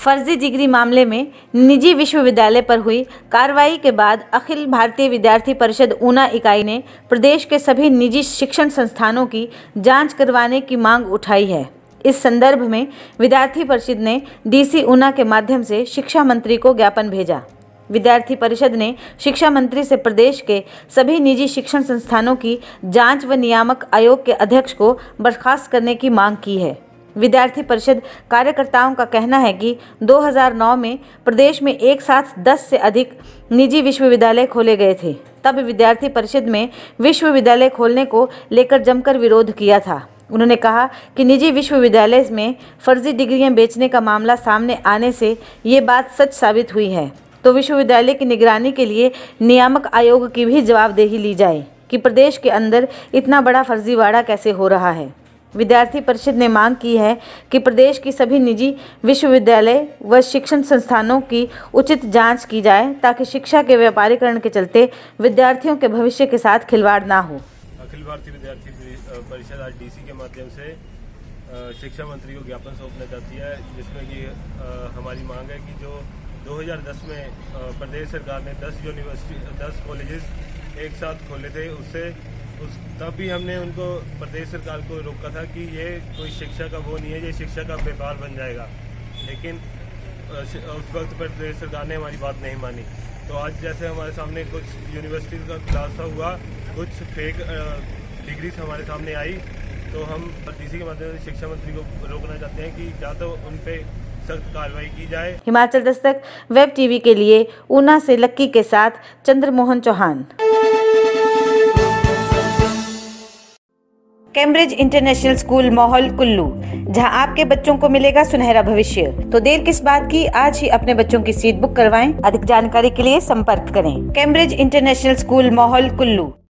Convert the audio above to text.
फर्जी डिग्री मामले में निजी विश्वविद्यालय पर हुई कार्रवाई के बाद अखिल भारतीय विद्यार्थी परिषद ऊना इकाई ने प्रदेश के सभी निजी शिक्षण संस्थानों की जांच करवाने की मांग उठाई है। इस संदर्भ में विद्यार्थी परिषद ने डीसी ऊना के माध्यम से शिक्षा मंत्री को ज्ञापन भेजा। विद्यार्थी परिषद ने शिक्षा मंत्री से प्रदेश के सभी निजी शिक्षण संस्थानों की जांच व नियामक आयोग के अध्यक्ष को बर्खास्त करने की मांग की है। विद्यार्थी परिषद कार्यकर्ताओं का कहना है कि 2009 में प्रदेश में एक साथ 10 से अधिक निजी विश्वविद्यालय खोले गए थे। तब विद्यार्थी परिषद में विश्वविद्यालय खोलने को लेकर जमकर विरोध किया था। उन्होंने कहा कि निजी विश्वविद्यालय में फर्जी डिग्रियां बेचने का मामला सामने आने से ये बात सच साबित हुई है, तो विश्वविद्यालय की निगरानी के लिए नियामक आयोग की भी जवाबदेही ली जाए कि प्रदेश के अंदर इतना बड़ा फर्जीवाड़ा कैसे हो रहा है। विद्यार्थी परिषद ने मांग की है कि प्रदेश की सभी निजी विश्वविद्यालय व शिक्षण संस्थानों की उचित जांच की जाए ताकि शिक्षा के व्यापारीकरण के चलते विद्यार्थियों के भविष्य के साथ खिलवाड़ ना हो। अखिल भारतीय विद्यार्थी परिषद आज डीसी के माध्यम से शिक्षा मंत्री को ज्ञापन सौंपना चाहती है, जिसमें कि हमारी मांग है कि जो 2010 में प्रदेश सरकार ने 10 कॉलेजेस एक साथ खोले थे, तब भी हमने उनको प्रदेश सरकार को रोका था कि ये कोई शिक्षा का वो नहीं है, ये शिक्षा का व्यापार बन जाएगा। लेकिन उस वक्त प्रदेश सरकार ने हमारी बात नहीं मानी। तो आज जैसे हमारे सामने कुछ यूनिवर्सिटी का खुलासा हुआ, कुछ फेक डिग्रीज हमारे सामने आई, तो हम डीसी के माध्यम से शिक्षा मंत्री को रोकना चाहते हैं कि या तो उन पे सख्त कार्रवाई की जाए। हिमाचल दस्तक वेब टीवी के लिए ऊना से लक्की के साथ Chandramohan Chauhan. Cambridge international school Mohal Kullu, जहां आपके बच्चों को मिलेगा सुनहरा भविष्य। तो देर किस बात की, आज ही अपने बच्चों की सीट बुक करवाएं। अधिक जानकारी के लिए संपर्क करें Cambridge international school Mohal Kullu.